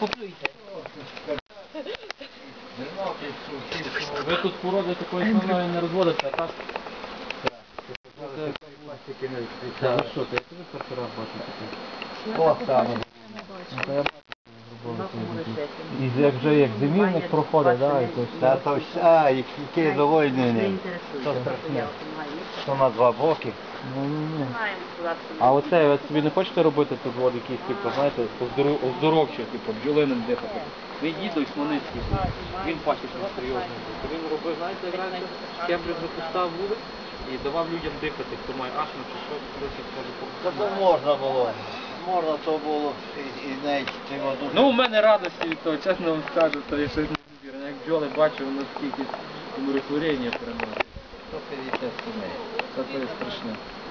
Поплюйте. Ви тут породи такої основної не розводите, а так? Так, що, ти теж перший раз бачу таке? О, саме. І як вже як зимівник проходить, да, і то Та то який довольний ним. То страшне. То на два боки. А оце, ви собі не хочете робити тут от якісь, типу, знаєте, оздоровчі, типу, бджолиним дихати? Мій дідо Ісманицький, він пасічник серйозний. Він робив, знаєте, як раніше, кембридж запускав вулик і давав людям дихати, хто має астму чи що, хтось їх каже, Та то можна було. Можна то було і навіть цим одну. Ну, у мене радості від того, чесно вам скажу, то є щось неймовірне. Як бджоли бачу, воно скільки умиротворення переносить. 150 сімей. Це страшне.